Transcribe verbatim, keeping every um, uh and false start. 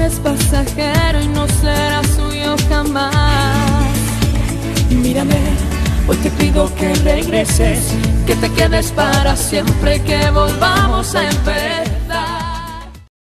es pasajero y no será suyo jamás. Mírame, hoy te pido que regreses, que te quedes para siempre, que volvamos a empezar.